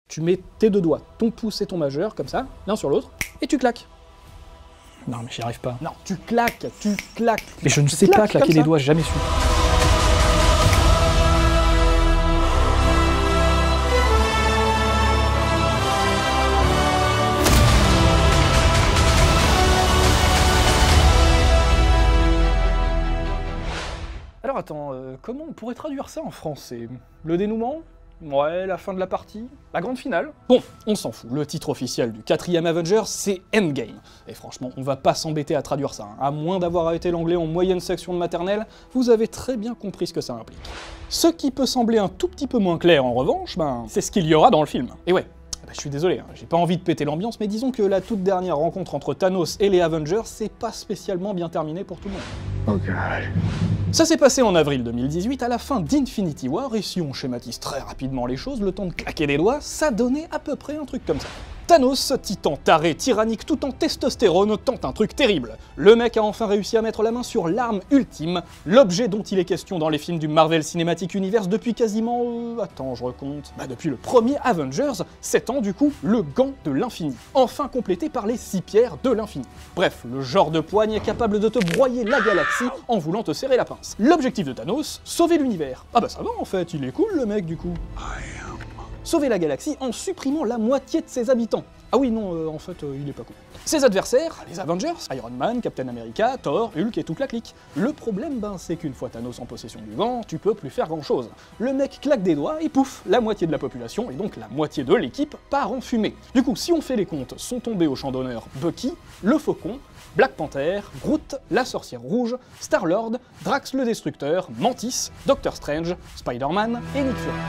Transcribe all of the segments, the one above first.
Tu mets tes deux doigts, ton pouce et ton majeur, comme ça, l'un sur l'autre, et tu claques. Non, mais j'y arrive pas. Non, tu claques, tu claques. Mais je ne sais pas claquer les doigts, j'ai jamais su. Alors attends, comment on pourrait traduire ça en français? Le dénouement? Ouais, la fin de la partie? La grande finale? Bon, on s'en fout, le titre officiel du 4e Avengers, c'est Endgame. Et franchement, on va pas s'embêter à traduire ça, hein. À moins d'avoir arrêté l'anglais en moyenne section de maternelle, vous avez très bien compris ce que ça implique. Ce qui peut sembler un tout petit peu moins clair en revanche, ben, c'est ce qu'il y aura dans le film. Et ouais, je suis désolé, hein, j'ai pas envie de péter l'ambiance, mais disons que la toute dernière rencontre entre Thanos et les Avengers, c'est pas spécialement bien terminé pour tout le monde. Oh God. Ça s'est passé en avril 2018, à la fin d'Infinity War, et si on schématise très rapidement les choses, le temps de claquer des doigts, ça donnait à peu près un truc comme ça. Thanos, titan taré, tyrannique, tout en testostérone, tente un truc terrible. Le mec a enfin réussi à mettre la main sur l'arme ultime, l'objet dont il est question dans les films du Marvel Cinematic Universe depuis quasiment... attends, je recompte... Bah depuis le premier Avengers, 7 ans du coup, le gant de l'infini. Enfin complété par les 6 pierres de l'infini. Bref, le genre de poigne capable de te broyer la galaxie en voulant te serrer la pince. L'objectif de Thanos, sauver l'univers. Ah bah ça va en fait, il est cool le mec du coup. Sauver la galaxie en supprimant la moitié de ses habitants. Ah oui, non, en fait, il est pas cool. Ses adversaires, les Avengers, Iron Man, Captain America, Thor, Hulk et toute la clique. Le problème, ben, c'est qu'une fois Thanos en possession du gant, tu peux plus faire grand chose. Le mec claque des doigts et pouf, la moitié de la population, et donc la moitié de l'équipe, part en fumée. Du coup, si on fait les comptes, sont tombés au champ d'honneur Bucky, le Faucon, Black Panther, Groot, la Sorcière Rouge, Star-Lord, Drax le Destructeur, Mantis, Doctor Strange, Spider-Man et Nick Fury.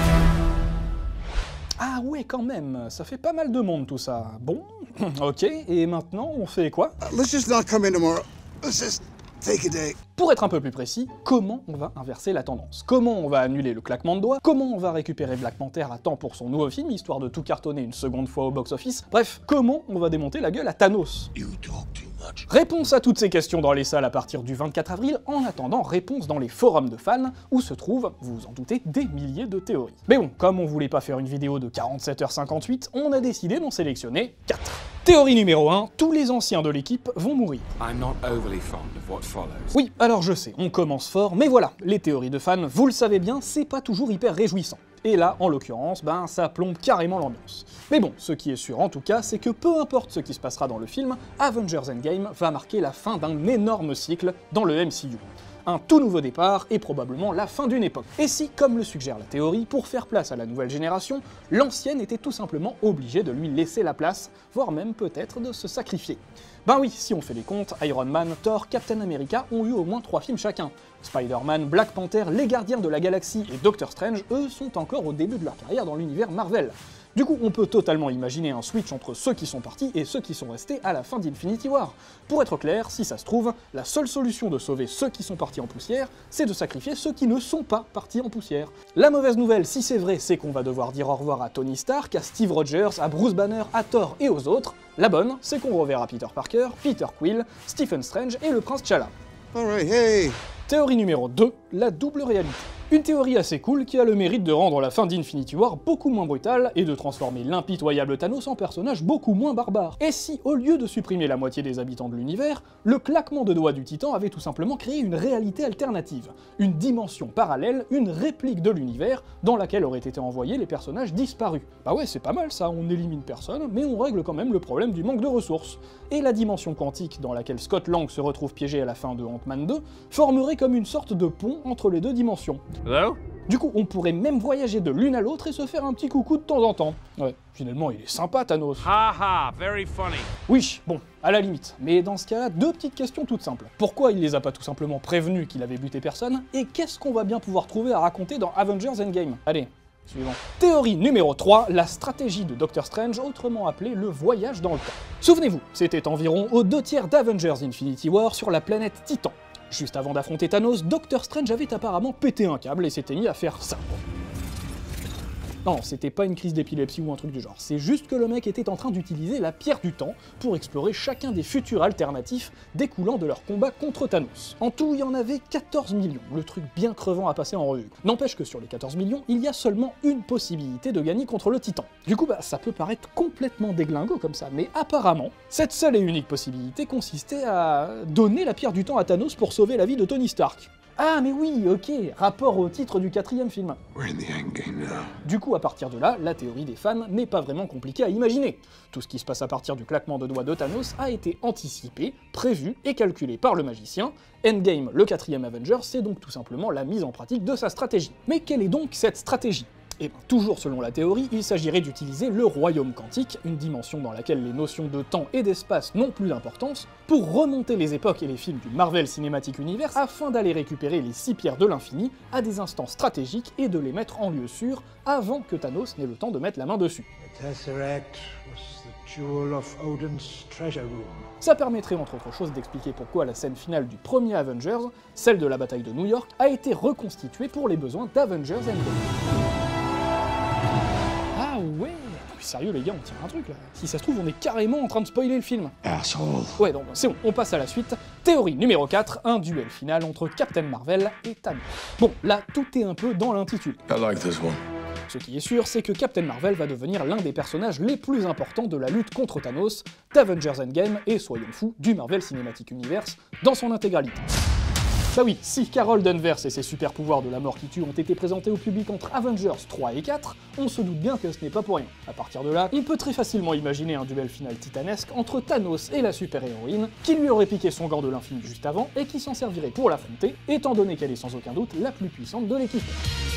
Ah ouais, quand même, ça fait pas mal de monde tout ça. Bon, ok, et maintenant on fait quoi? Let's just not come in tomorrow. Let's just take a day. Pour être un peu plus précis, comment on va inverser la tendance? Comment on va annuler le claquement de doigts? Comment on va récupérer Black Panther à temps pour son nouveau film, histoire de tout cartonner une seconde fois au box-office? Bref, comment on va démonter la gueule à Thanos? You talk too much. Réponse à toutes ces questions dans les salles à partir du 24 avril, en attendant réponse dans les forums de fans, où se trouvent, vous vous en doutez, des milliers de théories. Mais bon, comme on voulait pas faire une vidéo de 47h58, on a décidé d'en sélectionner 4. Théorie numéro 1, tous les anciens de l'équipe vont mourir. I'm not overly fond of what follows. Oui, alors je sais, on commence fort, mais voilà, les théories de fans, vous le savez bien, c'est pas toujours hyper réjouissant. Et là, en l'occurrence, ben ça plombe carrément l'ambiance. Mais bon, ce qui est sûr en tout cas, c'est que peu importe ce qui se passera dans le film, Avengers Endgame va marquer la fin d'un énorme cycle dans le MCU. Un tout nouveau départ et probablement la fin d'une époque. Et si, comme le suggère la théorie, pour faire place à la nouvelle génération, l'ancienne était tout simplement obligée de lui laisser la place, voire même peut-être de se sacrifier. Ben oui, si on fait les comptes, Iron Man, Thor, Captain America ont eu au moins 3 films chacun. Spider-Man, Black Panther, Les Gardiens de la Galaxie et Doctor Strange, eux, sont encore au début de leur carrière dans l'univers Marvel. Du coup, on peut totalement imaginer un switch entre ceux qui sont partis et ceux qui sont restés à la fin d'Infinity War. Pour être clair, si ça se trouve, la seule solution de sauver ceux qui sont partis en poussière, c'est de sacrifier ceux qui ne sont pas partis en poussière. La mauvaise nouvelle, si c'est vrai, c'est qu'on va devoir dire au revoir à Tony Stark, à Steve Rogers, à Bruce Banner, à Thor et aux autres. La bonne, c'est qu'on reverra Peter Parker, Peter Quill, Stephen Strange et le Prince T'Challa. Alright, hey. Théorie numéro 2, la double réalité. Une théorie assez cool qui a le mérite de rendre la fin d'Infinity War beaucoup moins brutale et de transformer l'impitoyable Thanos en personnage beaucoup moins barbare. Et si, au lieu de supprimer la moitié des habitants de l'univers, le claquement de doigts du Titan avait tout simplement créé une réalité alternative, une dimension parallèle, une réplique de l'univers dans laquelle auraient été envoyés les personnages disparus. Bah ouais, c'est pas mal ça, on élimine personne, mais on règle quand même le problème du manque de ressources. Et la dimension quantique dans laquelle Scott Lang se retrouve piégé à la fin de Ant-Man 2 formerait comme une sorte de pont entre les deux dimensions. Hello? Du coup, on pourrait même voyager de l'une à l'autre et se faire un petit coucou de temps en temps. Ouais, finalement, il est sympa, Thanos. Ha ha, very funny. Oui, bon, à la limite. Mais dans ce cas-là, 2 petites questions toutes simples. Pourquoi il les a pas tout simplement prévenus qu'il avait buté personne? Et qu'est-ce qu'on va bien pouvoir trouver à raconter dans Avengers Endgame? Allez, suivant. Théorie numéro 3, la stratégie de Doctor Strange, autrement appelée le voyage dans le temps. Souvenez-vous, c'était environ aux 2/3 d'Avengers Infinity War sur la planète Titan. Juste avant d'affronter Thanos, Doctor Strange avait apparemment pété un câble et s'était mis à faire ça. Non, c'était pas une crise d'épilepsie ou un truc du genre, c'est juste que le mec était en train d'utiliser la pierre du temps pour explorer chacun des futurs alternatifs découlant de leur combat contre Thanos. En tout, il y en avait 14 millions, le truc bien crevant à passer en revue. N'empêche que sur les 14 millions, il y a seulement une possibilité de gagner contre le Titan. Du coup, ça peut paraître complètement déglingo comme ça, mais apparemment, cette seule et unique possibilité consistait à donner la pierre du temps à Thanos pour sauver la vie de Tony Stark. Ah mais oui, ok, rapport au titre du 4e film. We're in the endgame now. Du coup, à partir de là, la théorie des fans n'est pas vraiment compliquée à imaginer. Tout ce qui se passe à partir du claquement de doigts de Thanos a été anticipé, prévu et calculé par le magicien. Endgame, le 4e Avenger, c'est donc tout simplement la mise en pratique de sa stratégie. Mais quelle est donc cette stratégie ? Et toujours selon la théorie, il s'agirait d'utiliser le royaume quantique, une dimension dans laquelle les notions de temps et d'espace n'ont plus d'importance, pour remonter les époques et les films du Marvel Cinematic Universe afin d'aller récupérer les 6 pierres de l'infini à des instants stratégiques et de les mettre en lieu sûr avant que Thanos n'ait le temps de mettre la main dessus. The Tesseract was the jewel of Odin's treasure room. Ça permettrait entre autres choses d'expliquer pourquoi la scène finale du premier Avengers, celle de la bataille de New York, a été reconstituée pour les besoins d'Avengers Endgame. Ah ouais. Sérieux les gars, on tient un truc là. Si ça se trouve, on est carrément en train de spoiler le film. Asshole. Ouais, donc c'est bon, on passe à la suite. Théorie numéro 4, un duel final entre Captain Marvel et Thanos. Bon, là, tout est un peu dans l'intitulé. I like this one. Ce qui est sûr, c'est que Captain Marvel va devenir l'un des personnages les plus importants de la lutte contre Thanos, d'Avengers Endgame et, soyons fous, du Marvel Cinematic Universe dans son intégralité. Bah oui, si Carol Danvers et ses super pouvoirs de la mort qui tue ont été présentés au public entre Avengers 3 et 4, on se doute bien que ce n'est pas pour rien. À partir de là, on peut très facilement imaginer un duel final titanesque entre Thanos et la super-héroïne, qui lui aurait piqué son gant de l'infini juste avant, et qui s'en servirait pour l'affronter, étant donné qu'elle est sans aucun doute la plus puissante de l'équipe.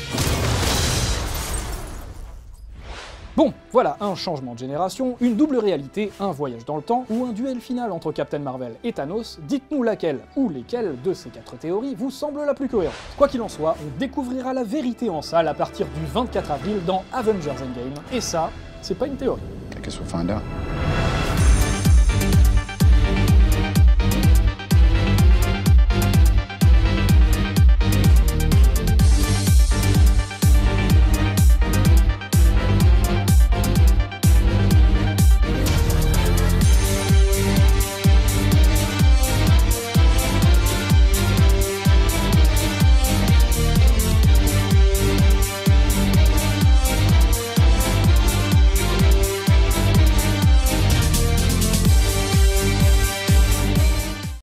Bon, voilà, un changement de génération, une double réalité, un voyage dans le temps, ou un duel final entre Captain Marvel et Thanos, dites-nous laquelle ou lesquelles de ces 4 théories vous semble la plus cohérente. Quoi qu'il en soit, on découvrira la vérité en salle à partir du 24 avril dans Avengers Endgame, et ça, c'est pas une théorie. I guess we'll find out.